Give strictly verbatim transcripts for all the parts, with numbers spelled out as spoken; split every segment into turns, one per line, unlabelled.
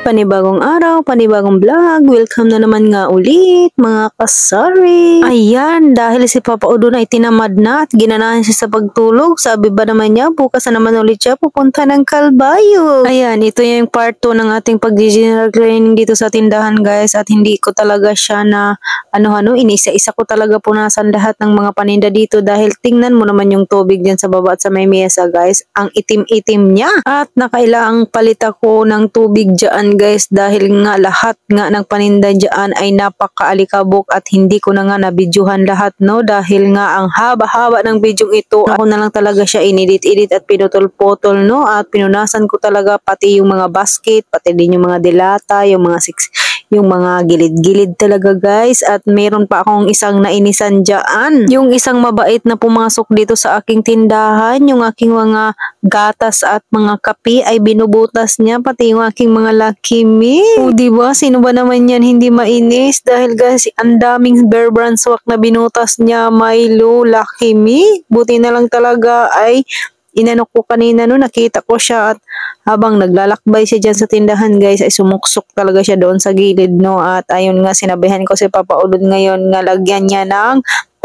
Panibagong araw, panibagong vlog. Welcome na naman nga ulit mga kasari. Ayan, dahil si Papa Udo na itinamad na at ginanahan siya sa pagtulog. Sabi ba naman niya, bukas na naman ulit siya pupunta ng Kalbayog. Ayan, ito yung part two ng ating pag-general cleaning dito sa tindahan guys. At hindi ko talaga siya na ano-ano, inisa-isa ko talaga punasan lahat ng mga paninda dito. Dahil tingnan mo naman yung tubig dyan sa baba at sa may mesa guys. Ang itim-itim niya. At nakailangang palit ako ng tubig dyan guys dahil nga lahat nga ng paninda dyan ay napakaalikabok at hindi ko na nga nabidyohan lahat no dahil nga ang haba-haba ng bidyong ito ako na lang talaga siya inedit-edit at pinutol-potol no at pinunasan ko talaga pati yung mga basket pati din yung mga dilata yung mga six yung mga gilid-gilid talaga guys at meron pa akong isang nainisan dyan yung isang mabait na pumasok dito sa aking tindahan yung aking mga gatas at mga kape ay binubutas niya pati yung aking mga Lucky Me. O diba sino ba naman yan hindi mainis dahil guys ang daming Bear Brand swak na binutas niya Milo Lucky Me. Buti na lang talaga ay inano ko kanina no nakita ko siya at habang naglalakbay siya dyan sa tindahan guys ay sumuksok talaga siya doon sa gilid no at ayun nga sinabihan ko si Papa Udod ngayon nga lagyan niya ng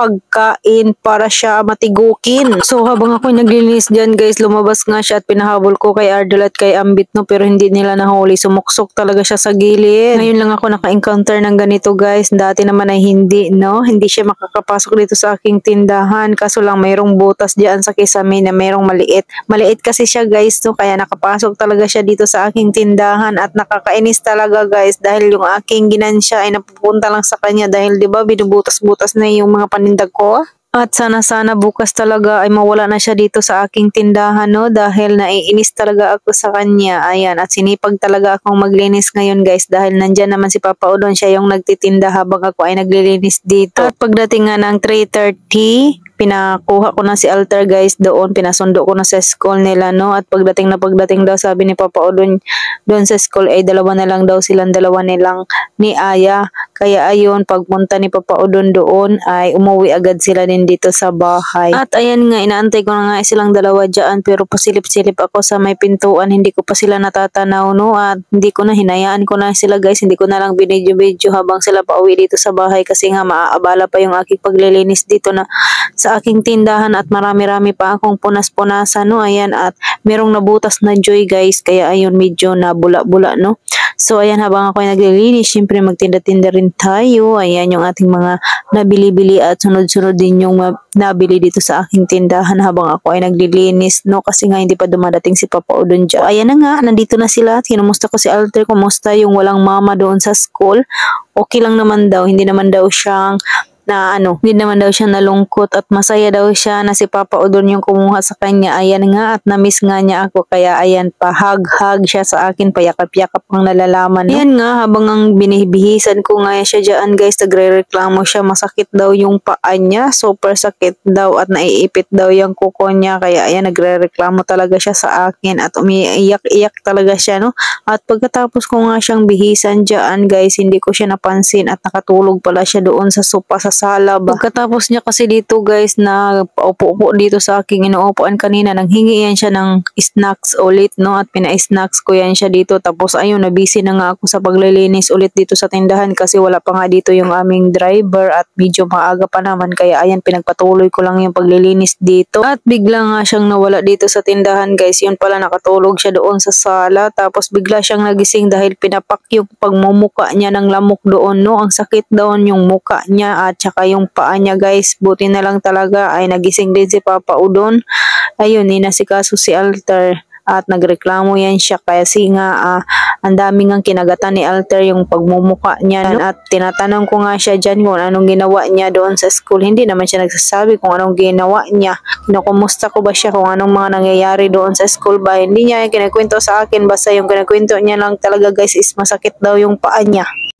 pagkain para siya matigukin. So habang ako naglilinis dyan guys, lumabas nga siya at pinahabol ko kay Ardel at kay Ambit no pero hindi nila nahuli. Sumuksok talaga siya sa gilid. Ngayon lang ako naka-encounter ng ganito guys. Dati naman ay hindi no. Hindi siya makakapasok dito sa aking tindahan. Kaso lang mayroong butas dyan sa kisame na mayroong maliit. Maliit kasi siya guys no kaya nakapasok talaga siya dito sa aking tindahan at nakakainis talaga guys dahil yung aking ginansya ay napupunta lang sa kanya dahil 'di ba binubutas-butas na yung mga paninda ko. At sana-sana bukas talaga ay mawala na siya dito sa aking tindahan no dahil naiinis talaga ako sa kanya. Ayan at sinipag talaga akong maglinis ngayon guys dahil nandyan naman si Papa Udon siya yung nagtitinda habang ako ay naglilinis dito. At pagdating nga ng three thirty pinakuha ko na si Alter guys doon, pinasundo ko na sa school nila no at pagdating na pagdating daw sabi ni Papa Udon doon sa school ay dalawa na lang daw silang dalawa nilang ni Aya kaya ayun pagpunta ni Papa Udon doon ay umuwi agad sila din dito sa bahay at ayan nga inaantay ko na nga silang dalawa dyan pero pasilip-silip ako sa may pintuan hindi ko pa sila natatanaw no at hindi ko na hinayaan ko na sila guys hindi ko na lang binidyo-video habang sila pa uwi dito sa bahay kasi nga maaabala pa yung aking paglilinis dito na sa aking tindahan at marami-rami pa akong punas-punasan no ayan at merong nabutas na joy guys kaya ayun medyo nabula-bula no so ayan habang ako ay naglilinis syempre magtinda-tinda rin tayo ayan yung ating mga nabili-bili at sunod-sunod din yung nabili dito sa aking tindahan habang ako ay naglilinis no kasi nga hindi pa dumadating si Papa Udon dyan. Ayan na nga nandito na sila at kinumusta ko si Alter kumusta yung walang mama doon sa school okay lang naman daw hindi naman daw siyang na ano, hindi naman daw siya nalungkot at masaya daw siya na si Papa Udon yung kumuha sa kanya. Ayan nga at na-miss nga niya ako kaya ayan pa hug-hug siya sa akin payakap-yakap ang nalalaman. No? Ayan nga habang ang binibihisan ko nga siya dyan guys nagre-reklamo siya masakit daw yung paa niya super sakit daw at naiipit daw yung kuko niya kaya ayan nagre-reklamo talaga siya sa akin at umiiyak-iyak talaga siya no at pagkatapos ko nga siyang bihisan dyan guys hindi ko siya napansin at nakatulog pala siya doon sa sopa sa sala ba. Pagkatapos niya kasi dito guys na paupo-upo dito sa aking inuupuan kanina nanghingi yan siya ng snacks ulit no at pina-snacks ko yan siya dito tapos ayun na busy na nga ako sa paglilinis ulit dito sa tindahan kasi wala pa nga dito yung aming driver at medyo maaga pa naman kaya ayan pinagpatuloy ko lang yung paglilinis dito at bigla nga siyang nawala dito sa tindahan guys yun pala nakatulog siya doon sa sala tapos bigla siyang nagising dahil pinapak yung pagmumuka niya ng lamok doon no ang sakit doon yung muka niya at tsaka yung paa niya guys buti na lang talaga ay nagising din si Papa Udon ayun inasikaso si Alter at nagreklamo yan siya kasi nga uh, ang daming ang kinagatan ni Alter yung pagmumuka niya no? At tinatanong ko nga siya dyan kung anong ginawa niya doon sa school hindi naman siya nagsasabi kung anong ginawa niya kinukumusta ko ba siya kung anong mga nangyayari doon sa school ba hindi niya yung kinakwento sa akin basta yung kinakwento niya lang talaga guys is masakit daw yung paa niya.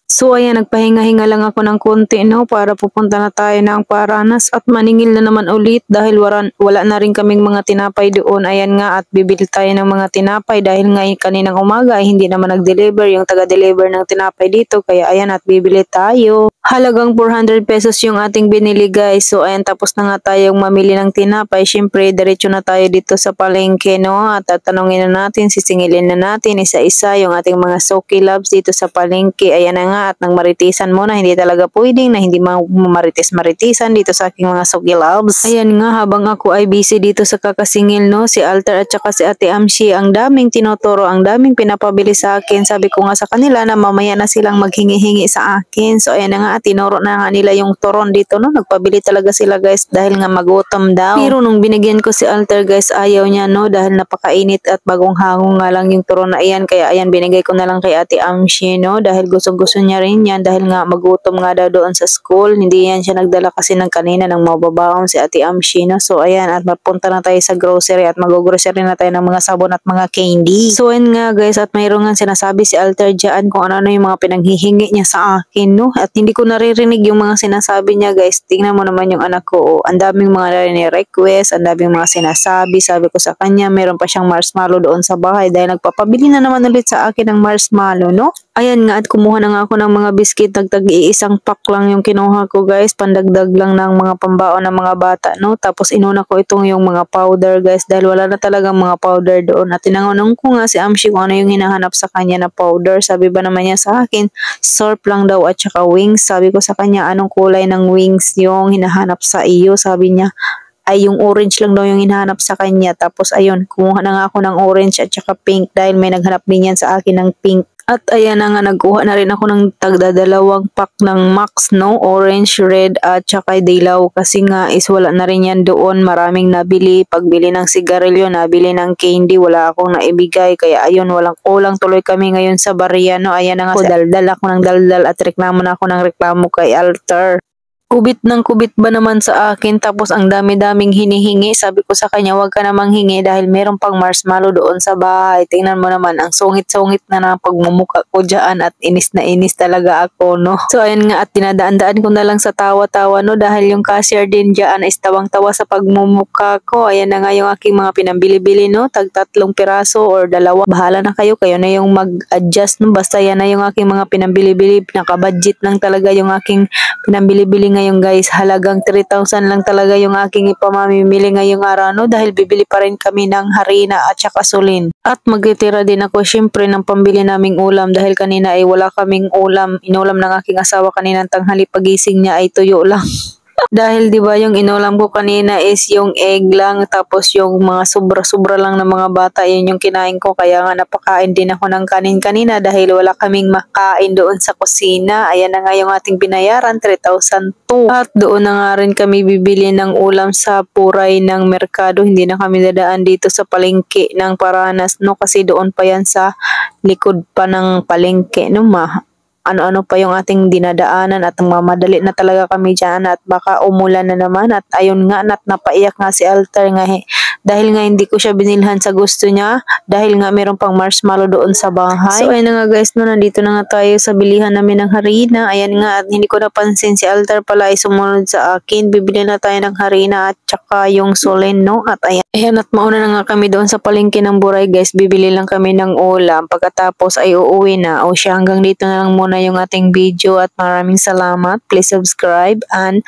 So ayan, nagpahinga-hinga lang ako ng konti no para pupunta na tayo ng Paranas at maningil na naman ulit dahil wala, wala na rin kaming mga tinapay doon. Ayan nga, at bibili tayo ng mga tinapay dahil nga kaninang umaga ay hindi naman nag-deliver yung taga-deliver ng tinapay dito. Kaya ayan, at bibili tayo. Halagang four hundred pesos yung ating binili guys. So ayan, tapos na nga tayong mamili ng tinapay. Syempre, diretso na tayo dito sa palengke no. At tatanungin na natin, sisingilin na natin isa-isa yung ating mga Soki Loves dito sa palengke. Ayan na nga, at nang maritisan mo na hindi talaga pwedeng na hindi maritis-maritisan dito sa aking mga Soki Loves. Ayan nga, habang ako ay busy dito sa kakasingil no, si Alter at saka si Ate Amshi ang daming tinuturo, ang daming pinapabili sa akin. Sabi ko nga sa kanila na mamaya na silang maghingi-hingi sa akin. So ayan na nga, at tinuro na nga nila yung turon dito no, nagpabili talaga sila guys dahil nga magutom daw. Pero nung binigyan ko si Alter guys, ayaw niya no, dahil napakainit at bagong hangong nga lang yung turon na iyan. Kaya ayan, binigay ko na lang kay Ate Amshi no, dahil gusto-gusto niya rin yan dahil nga magutom nga daw doon sa school. Hindi yan siya nagdala kasi ng kanina ng mababaon si Ate Amshi no. So ayan, at mapunta na tayo sa grocery at mag-grocery na tayo ng mga sabon at mga candy. So ayan nga guys, at mayroon nga sinasabi si Alter dyan kung ano-ano yung mga pinanghihingi niya sa akin no, at hindi ko naririnig yung mga sinasabi niya guys. Tingnan mo naman yung anak ko, oh, ang daming mga ni-request, ang daming mga sinasabi. Sabi ko sa kanya, meron pa siyang marshmallow doon sa bahay dahil nagpapabili na naman ulit sa akin ng marshmallow no. Ayan nga, at kumuha na nga ako ng mga biscuit, nagtag-iisang pack lang yung kinuha ko guys, pandagdag lang ng mga pambaon ng mga bata no. Tapos inuna ko itong yung mga powder guys dahil wala na talagang mga powder doon. At tinanong ko nga si Amshi kung ano yung hinahanap sa kanya na powder. Sabi ba naman niya sa akin, surf lang daw at saka wings. Sabi ko sa kanya, anong kulay ng wings yung hinahanap sa iyo? Sabi niya, ay yung orange lang daw yung hinahanap sa kanya. Tapos ayun, kumuha na nga ako ng orange at saka pink dahil may naghanap din yan sa akin ng pink. At ayan na nga, nagkuha na rin ako ng tagdadalawang pack ng Max no, orange, red at saka dilaw kasi nga is wala na rin yan doon. Maraming nabili, pagbili ng sigarilyo, nabili ng candy, wala akong naibigay. Kaya ayun, walang kulang tuloy kami ngayon sa barya no. Ayan na nga, daldal ako ng daldal at reklamo na ako ng reklamo kay Alter. Kubit ng kubit ba naman sa akin, tapos ang dami-daming hinihingi. Sabi ko sa kanya, wag ka namang hingi dahil meron pang marshmallow doon sa bahay. Tingnan mo naman, ang sungit-sungit na na pagmumuka ko dyan at inis na inis talaga ako no. So ayun nga, at dinadaan-daan ko na lang sa tawa-tawa no dahil yung cashier din dyan is tawang-tawa sa pagmumuka ko. Ayan na nga yung aking mga pinambili-bili no, tag tatlong piraso or dalawa. Bahala na kayo, kayo na yung mag-adjust no. Basta yan na yung aking mga pinambili-bili. Nakabudget lang talaga yung aking pinambili-bili ngayon guys. Halagang three thousand lang talaga yung aking ipamamimili ngayong araw no, dahil bibili pa rin kami ng harina at saka sulin. At magtitira din ako syempre ng pambili naming ulam dahil kanina ay wala kaming ulam. Inulam ng aking asawa kaninang tanghali, pagising niya ay tuyo lang. Dahil 'di ba yung inulam ko kanina is yung egg lang, tapos yung mga sobra-sobra lang ng mga bata, yun yung kinain ko. Kaya nga napakain din ako ng kanin kanina dahil wala kaming makain doon sa kusina. Ayan na nga yung ating binayaran, three thousand two. At doon na nga rin kami bibili ng ulam sa Puray ng Merkado. Hindi na kami dadaan dito sa palengke ng Paranas no, kasi doon pa yan sa likod pa ng palengke no ma. Ano-ano pa yung ating dinadaanan at mamadali na talaga kami dyan at baka umulan na naman. At ayun nga, at napaiyak nga si Alter nga eh, dahil nga hindi ko siya binilhan sa gusto niya dahil nga meron pang marshmallow doon sa bahay. So ayun na nga guys no, nandito na nga tayo sa bilihan namin ng harina. Ayan nga, at hindi ko napansin si Alter pala ay sumunod sa akin. Bibili na tayo ng harina at saka yung sulin no. At ayan, ayan at mauna na nga kami doon sa palengke ng Buray guys. Bibili lang kami ng ulam, pagkatapos ay uuwi na. O siya, hanggang dito na lang muna yung ating video at maraming salamat. Please subscribe and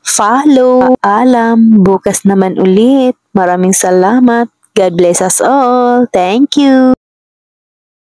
follow. Alam, bukas naman ulit. Maraming salamat. God bless us all. Thank you.